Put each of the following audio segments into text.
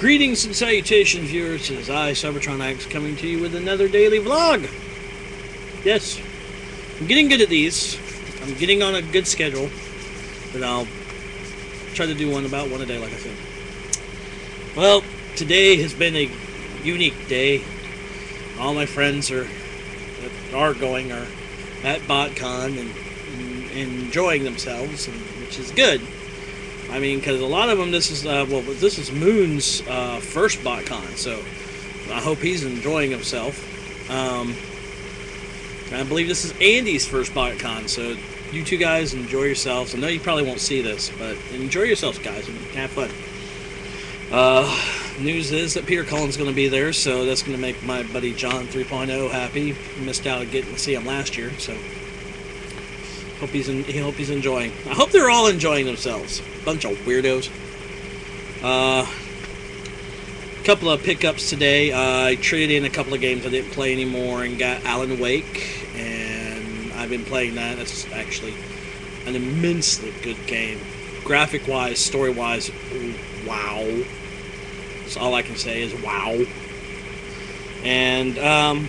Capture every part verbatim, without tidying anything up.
Greetings and salutations, viewers. It is I, CybertronX, coming to you with another daily vlog. Yes, I'm getting good at these. I'm getting on a good schedule, but I'll try to do one about one a day, like I said. Well, today has been a unique day. All my friends are that are going are at BotCon and, and enjoying themselves, and, which is good. I mean, because a lot of them, this is, uh, well, this is Moon's uh, first BotCon, so I hope he's enjoying himself. Um, I believe this is Andy's first BotCon, so you two guys enjoy yourselves. I know you probably won't see this, but enjoy yourselves, guys, and have fun. Uh, news is that Peter Cullen's going to be there, so that's going to make my buddy John three point oh happy. He missed out on getting to see him last year, so hope he's in, I hope he's enjoying. I hope they're all enjoying themselves. Bunch of weirdos. Uh, couple of pickups today. Uh, I traded in a couple of games I didn't play anymore and got Alan Wake, and I've been playing that. That's actually an immensely good game. Graphic-wise, story-wise, wow. That's all I can say is wow. And um,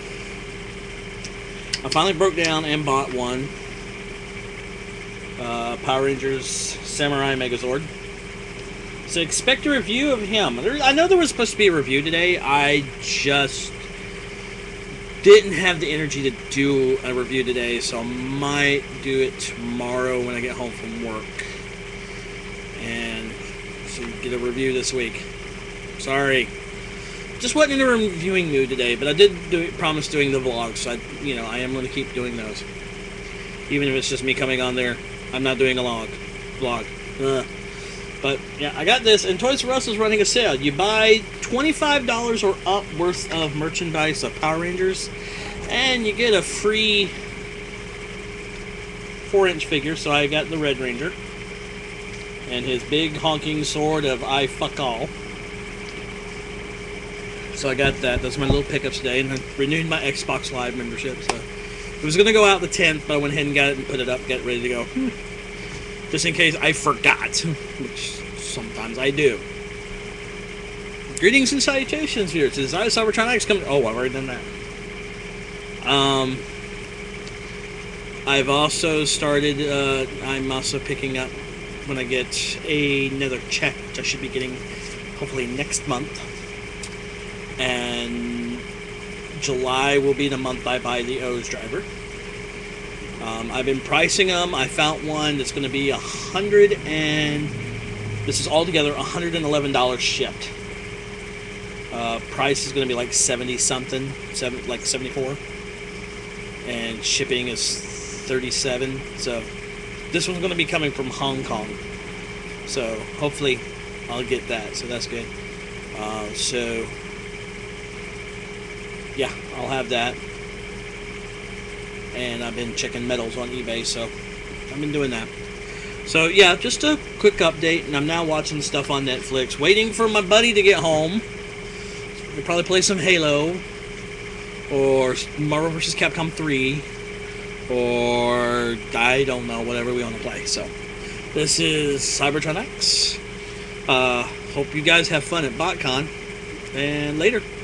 I finally broke down and bought one. Uh, Power Rangers Samurai Megazord. So expect a review of him. There, I know there was supposed to be a review today. I just didn't have the energy to do a review today, so I might do it tomorrow when I get home from work. And so you get a review this week. Sorry. Just wasn't in a reviewing mood today, but I did do, promise doing the vlogs, so I, you know, I am going to keep doing those. Even if it's just me coming on there. I'm not doing a log, vlog. Ugh. But, yeah, I got this, and Toys R Us is running a sale. You buy twenty-five dollars or up worth of merchandise of Power Rangers, and you get a free four inch figure. So I got the Red Ranger, and his big honking sword of I fuck all. So I got that. Those are my little pickups today, and I renewed my Xbox Live membership, so it was going to go out the tenth, but I went ahead and got it and put it up, get ready to go. Hmm. Just in case I forgot, which sometimes I do. Greetings and salutations, viewers. This is I, CybertronX, coming. Oh, I've already done that. Um, I've also started, uh, I'm also picking up when I get another check, which I should be getting hopefully next month. And July will be the month I buy the O's driver. Um, I've been pricing them. I found one that's going to be a hundred and this is altogether a hundred and eleven dollars shipped. Uh, price is going to be like seventy something, seven like seventy four, and shipping is thirty seven. So this one's going to be coming from Hong Kong. So hopefully I'll get that. So that's good. Uh, so. Yeah, I'll have that. And I've been checking metals on eBay, so I've been doing that. So, yeah, just a quick update, and I'm now watching stuff on Netflix, waiting for my buddy to get home. We'll probably play some Halo, or Marvel versus. Capcom three, or I don't know, whatever we want to play. So, this is CybertronX. Uh, hope you guys have fun at BotCon, and later.